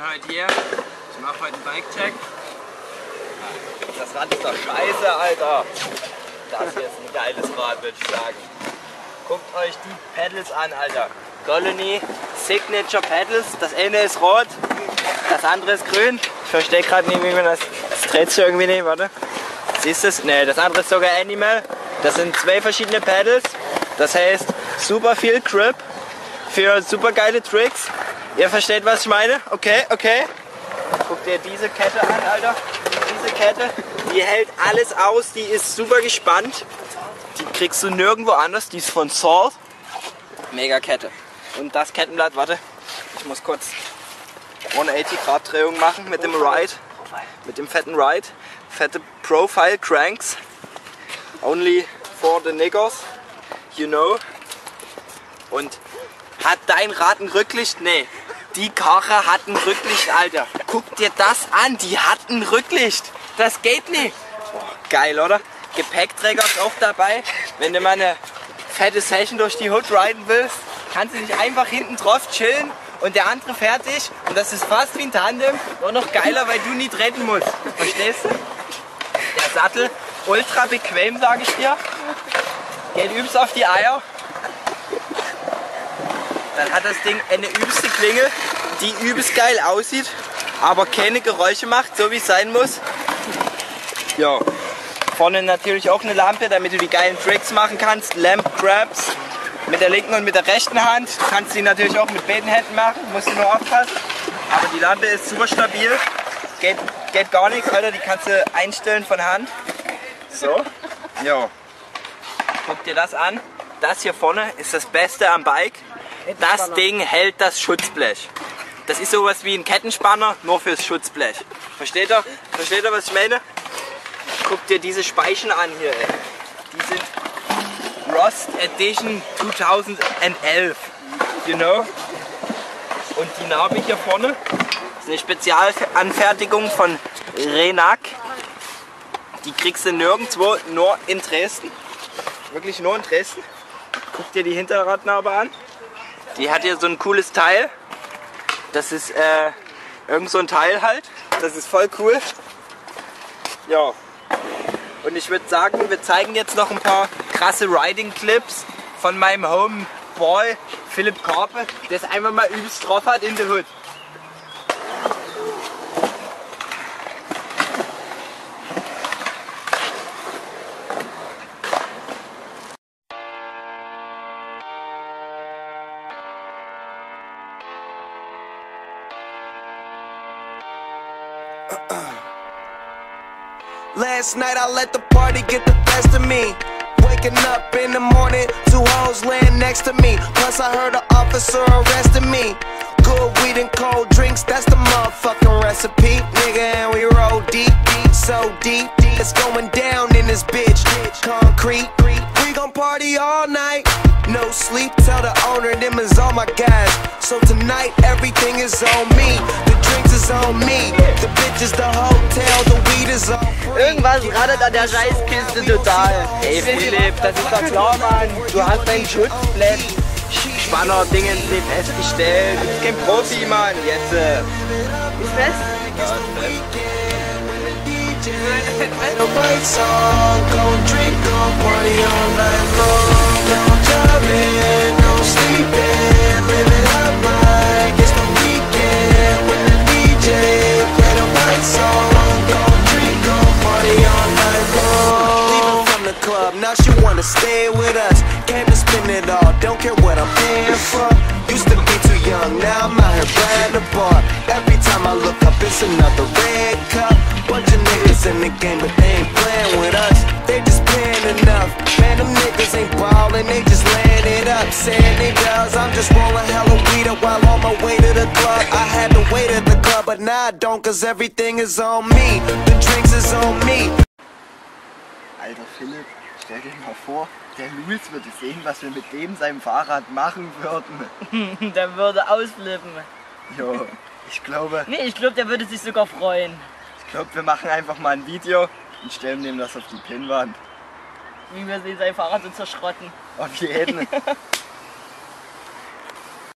heute hier. Ich mache heute einen Bike-Check. Das Rad ist doch scheiße, Alter. Das hier ist ein geiles Rad, würde ich sagen. Guckt euch die Pedals an, Alter. Colony Signature Pedals. Das eine ist rot, das andere ist grün. Ich verstehe gerade nicht, wie man das dreht sich irgendwie nicht, warte. Siehst du es? Ne, das andere ist sogar Animal. Das sind zwei verschiedene Pedals. Das heißt super viel Grip für super geile Tricks. Ihr versteht, was ich meine? Okay, okay. Guck dir diese Kette an, Alter. Diese Kette, die hält alles aus. Die ist super gespannt. Die kriegst du nirgendwo anders. Die ist von Salt. Mega Kette. Und das Kettenblatt, warte. Ich muss kurz 180 Grad Drehung machen mit dem Ride. Mit dem fetten Ride. Fette Profile Cranks. Only for the niggers. You know. Und hat dein Rad ein Rücklicht? Nee. Die Karre hat ein Rücklicht, Alter. Guck dir das an, die hat ein Rücklicht. Das geht nicht. Oh, geil, oder? Gepäckträger ist auch dabei. Wenn du mal eine fette Session durch die Hood riden willst, kannst du dich einfach hinten drauf chillen und der andere fährt dich. Und das ist fast wie ein Tandem. Nur noch geiler, weil du nie treten musst. Verstehst du? Der Sattel, ultra bequem, sage ich dir. Geht übelst auf die Eier. Dann hat das Ding eine übelste Klingel, die übelst geil aussieht, aber keine Geräusche macht, so wie es sein muss. Ja. Vorne natürlich auch eine Lampe, damit du die geilen Tricks machen kannst. Lamp Grabs mit der linken und mit der rechten Hand. Du kannst die natürlich auch mit beiden Händen machen, musst du nur aufpassen. Aber die Lampe ist super stabil. Geht gar nichts, Alter, die kannst du einstellen von Hand. So. Ja. Guck dir das an. Das hier vorne ist das Beste am Bike. Das Ding hält das Schutzblech. Das ist sowas wie ein Kettenspanner, nur fürs Schutzblech. Versteht ihr? Versteht ihr, was ich meine? Guck dir diese Speichen an hier, ey. Die sind Rust Edition 2011. You know? Und die Narbe hier vorne ist eine Spezialanfertigung von Renac. Die kriegst du nirgendwo, nur in Dresden. Wirklich nur in Dresden. Guck dir die Hinterradnarbe an. Die hat hier so ein cooles Teil. Das ist irgend so ein Teil halt. Das ist voll cool. Ja. Und ich würde sagen, wir zeigen jetzt noch ein paar krasse Riding-Clips von meinem Homeboy Philipp Karpe, der es einfach mal übelst drauf hat in der Hood. Last night I let the party get the best of me. Waking up in the morning, two hoes laying next to me. Plus I heard an officer arresting me. Good weed and cold drinks, that's the motherfucking recipe. Nigga, and we roll deep, deep, so deep. It's going down in this bitch. Concrete, we gon' party all night. No sleep, tell the owner them is all my guys. So tonight everything is on me. The drinks is on me. The bitches, the hotel, the weed is on free. Irgendwas rattert an der Scheißkiste total. Ey Philipp, das ist doch klar, Mann. Du hast dein Schutzblech. Spanner-Dingens nicht festgestellt. Du bist kein Profi, Mann. Jetzt. Ist fest? Ja, ist fest. The right song, gon' drink, gon' party all night long. No driving, no sleeping, living up like it's the weekend. When the DJ play the right song, gon' drink, gon' party all night long. Leaving from the club, now she wanna stay with us. Came to spend it all, don't care what I'm paying for. Used to be too young, now I'm out here buying the bar. Every time I look up, it's another red cup. Bunch of niggas in the game, but they ain't playing with us. They just paying enough. Man, them niggas ain't ballin', they just laying it up. Saying they does, I'm just rolling hella weed up while on my way to the club. I had to wait at the club, but now I don't, cause everything is on me. The drinks is on me. Alter Philipp, stell dir mal vor, der Louis würde sehen, was wir mit dem seinem Fahrrad machen würden. Der würde ausflippen. Jo, ich glaube... Nee, ich glaube, der würde sich sogar freuen. Ich glaube, wir machen einfach mal ein Video und stellen dem das auf die Pinnwand. Wie wir sein Fahrrad so zerschrotten. Auf jeden.